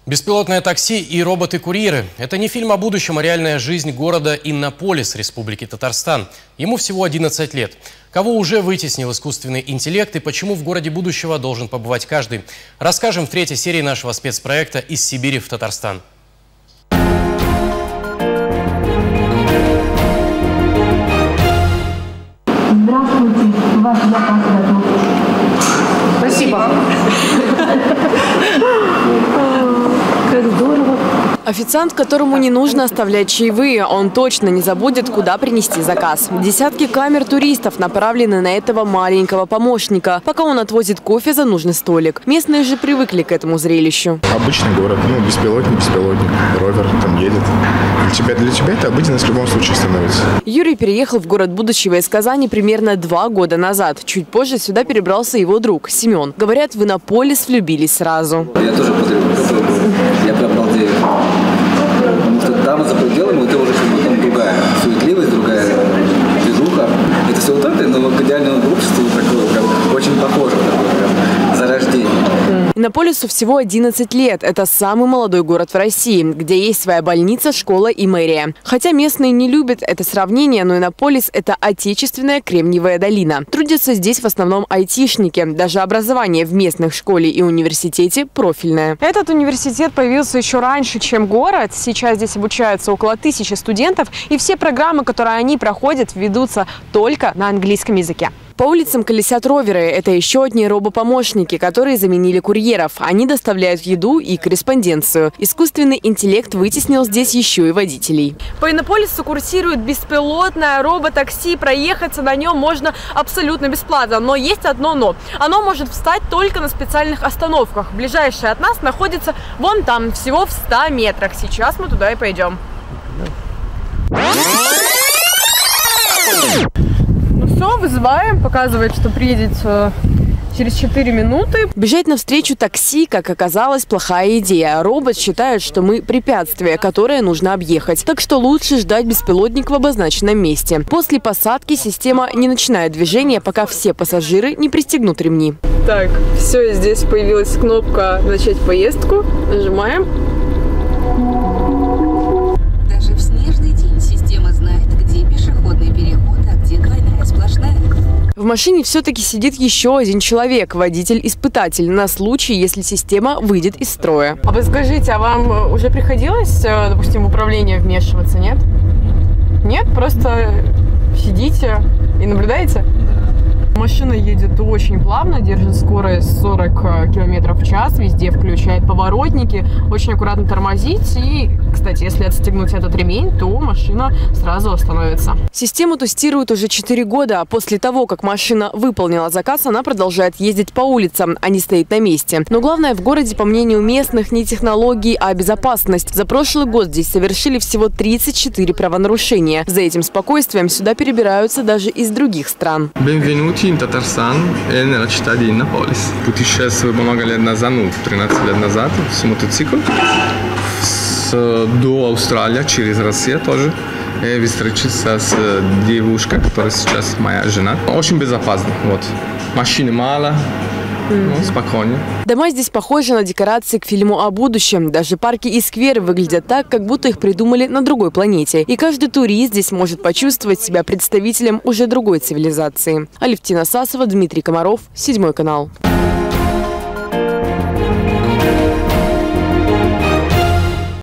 Беспилотное такси и роботы-курьеры – это не фильм о будущем, а реальная жизнь города Иннополис, Республики Татарстан. Ему всего 11 лет. Кого уже вытеснил искусственный интеллект и почему в городе будущего должен побывать каждый, расскажем в третьей серии нашего спецпроекта «Из Сибири в Татарстан». Здравствуйте, ваш заказ готов. Спасибо. Как здорово. Официант, которому не нужно оставлять чаевые, он точно не забудет, куда принести заказ. Десятки камер туристов направлены на этого маленького помощника, пока он отвозит кофе за нужный столик. Местные же привыкли к этому зрелищу. Обычный город, беспилотник, ровер там едет. Для тебя это обыденность в любом случае становится. Юрий переехал в город будущего из Казани примерно 2 года назад. Чуть позже сюда перебрался его друг Семен. Говорят, в Иннополис влюбились сразу. Я тоже я прям балдею. Потому что там за пределами это уже там другая суетливость, другая движуха. Это все вот это, но к идеальному обществу такое прям очень похоже, прям зарождение. Иннополису всего 11 лет. Это самый молодой город в России, где есть своя больница, школа и мэрия. Хотя местные не любят это сравнение, но Иннополис – это отечественная Кремниевая долина. Трудятся здесь в основном айтишники. Даже образование в местных школе и университете профильное. Этот университет появился еще раньше, чем город. Сейчас здесь обучаются около 1000 студентов. И все программы, которые они проходят, ведутся только на английском языке. По улицам колесят роверы. Это еще одни робопомощники, которые заменили курьеров. Они доставляют еду и корреспонденцию. Искусственный интеллект вытеснил здесь еще и водителей. По Иннополису курсирует беспилотное роботакси. Проехаться на нем можно абсолютно бесплатно. Но есть одно но. Оно может встать только на специальных остановках. Ближайшая от нас находится вон там, всего в 100 метрах. Сейчас мы туда и пойдем. Все, вызываем, показывает, что приедет через 4 минуты. Бежать навстречу такси, как оказалось, плохая идея. Робот считает, что мы препятствие, которое нужно объехать. Так что лучше ждать беспилотник в обозначенном месте. После посадки система не начинает движение, пока все пассажиры не пристегнут ремни. Так, все, здесь появилась кнопка «Начать поездку». Нажимаем. Даже в снежный день система знает, где пешеходный переход, а где двойная сплошная. В машине все-таки сидит еще один человек, водитель-испытатель, на случай, если система выйдет из строя. А вы скажите, а вам уже приходилось, допустим, в управление вмешиваться, нет? Нет? Просто сидите и наблюдаете? Машина едет очень плавно, держит скорость 40 км в час, везде включает поворотники, очень аккуратно тормозить. И, кстати, если отстегнуть этот ремень, то машина сразу остановится. Систему тестируют уже 4 года. После того, как машина выполнила заказ, она продолжает ездить по улицам, а не стоит на месте. Но главное в городе, по мнению местных, не технологии, а безопасность. За прошлый год здесь совершили всего 34 правонарушения. За этим спокойствием сюда перебираются даже из других стран. In Tatarstan и nella città di Innopolis. Путешествую много лет назад, 13 лет назад, с мотоциклом до Австралии, через Россию тоже. И встретился с девушкой, которая сейчас моя жена. Очень безопасно. Машины мало. Спокойно. Дома здесь похожи на декорации к фильму о будущем. Даже парки и скверы выглядят так, как будто их придумали на другой планете. И каждый турист здесь может почувствовать себя представителем уже другой цивилизации. Алевтина Сасова, Дмитрий Комаров, 7 канал.